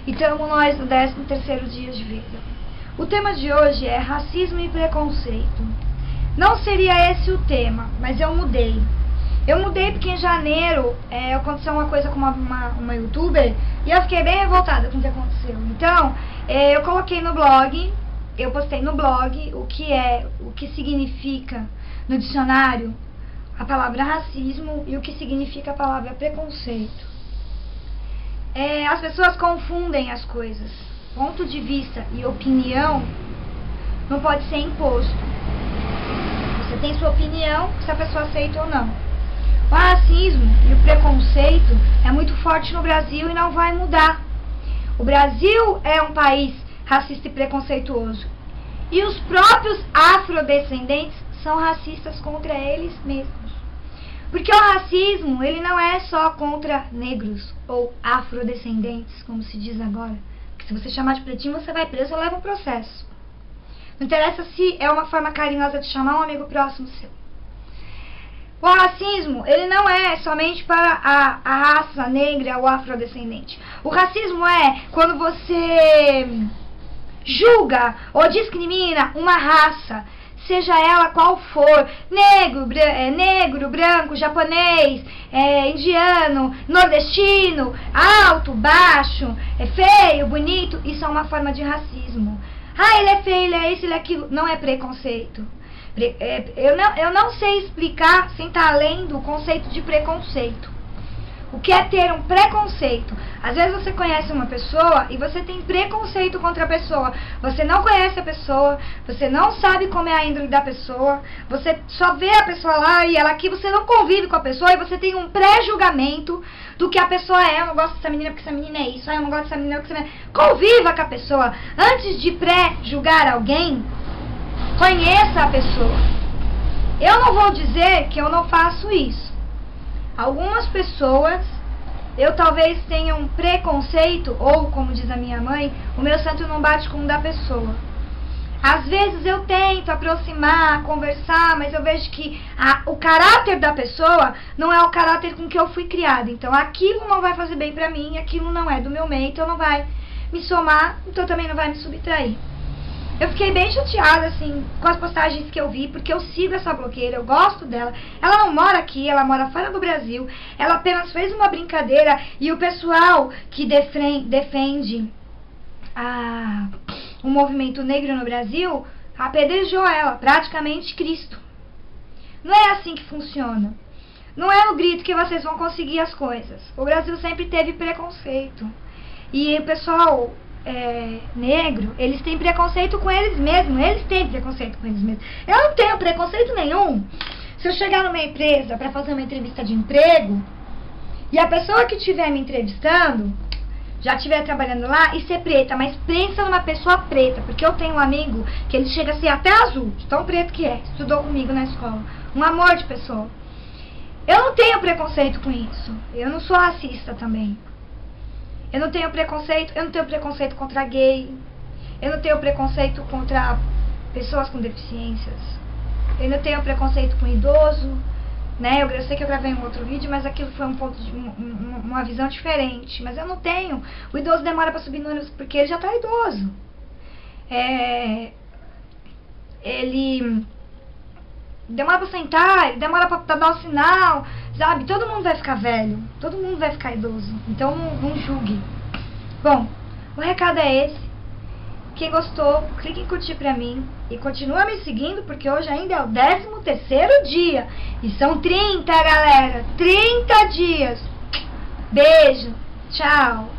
E estamos nós no 13º dia de vida. O tema de hoje é racismo e preconceito. Não seria esse o tema, mas eu mudei. Eu mudei porque em janeiro aconteceu uma coisa com uma youtuber e eu fiquei bem revoltada com o que aconteceu. Então, eu coloquei no blog, eu postei no blog o que significa no dicionário a palavra racismo e o que significa a palavra preconceito. As pessoas confundem as coisas. Ponto de vista e opinião não pode ser imposto. Você tem sua opinião, se a pessoa aceita ou não. O racismo e o preconceito é muito forte no Brasil e não vai mudar. O Brasil é um país racista e preconceituoso. E os próprios afrodescendentes são racistas contra eles mesmos. Porque o racismo, ele não é só contra negros ou afrodescendentes, como se diz agora. Porque se você chamar de pretinho, você vai preso ou leva um processo. Não interessa se é uma forma carinhosa de chamar um amigo próximo seu. O racismo, ele não é somente para a raça negra ou afrodescendente. O racismo é quando você julga ou discrimina uma raça, seja ela qual for, negro, branco, japonês, indiano, nordestino, alto, baixo, feio, bonito, isso é uma forma de racismo. Ah, ele é feio, ele é isso, ele é aquilo. Não é preconceito. Eu não sei explicar sem estar além do conceito de preconceito. O que é ter um preconceito? Às vezes você conhece uma pessoa e você tem preconceito contra a pessoa. Você não conhece a pessoa, você não sabe como é a índole da pessoa, você só vê a pessoa lá e ela aqui, você não convive com a pessoa e você tem um pré-julgamento do que a pessoa é. Eu não gosto dessa menina porque essa menina é isso, eu não gosto dessa menina porque essa menina... Conviva com a pessoa. Antes de pré-julgar alguém, conheça a pessoa. Eu não vou dizer que eu não faço isso. Algumas pessoas, eu talvez tenha um preconceito, ou como diz a minha mãe, o meu santo não bate com o da pessoa. Às vezes eu tento aproximar, conversar, mas eu vejo que o caráter da pessoa não é o caráter com que eu fui criada. Então aquilo não vai fazer bem pra mim, aquilo não é do meu meio, então não vai me somar, então também não vai me subtrair. Eu fiquei bem chateada, assim, com as postagens que eu vi, porque eu sigo essa blogueira, eu gosto dela. Ela não mora aqui, ela mora fora do Brasil. Ela apenas fez uma brincadeira e o pessoal que defende o movimento negro no Brasil apedrejou ela, praticamente Cristo. Não é assim que funciona. Não é no grito que vocês vão conseguir as coisas. O Brasil sempre teve preconceito. E o pessoal... negro, eles têm preconceito com eles mesmos. Eles têm preconceito com eles mesmos. Eu não tenho preconceito nenhum. Se eu chegar numa empresa para fazer uma entrevista de emprego e a pessoa que estiver me entrevistando já estiver trabalhando lá e ser preta, mas pensa numa pessoa preta, porque eu tenho um amigo que ele chega a ser até azul, de tão preto que é, estudou comigo na escola, um amor de pessoa. Eu não tenho preconceito com isso. Eu não sou racista também. Eu não tenho preconceito contra gay. Eu não tenho preconceito contra pessoas com deficiências. Eu não tenho preconceito com idoso, né? Eu sei que eu gravei um outro vídeo, mas aquilo foi um ponto de uma visão diferente. Mas eu não tenho. O idoso demora para subir no ônibus porque ele já está idoso. Ele demora para sentar, ele demora para dar o sinal, sabe? Todo mundo vai ficar velho, todo mundo vai ficar idoso. Então não julgue. Bom, o recado é esse. Quem gostou, clique em curtir pra mim e continua me seguindo, porque hoje ainda é o 13º dia. E são 30, galera, 30 dias. Beijo, tchau.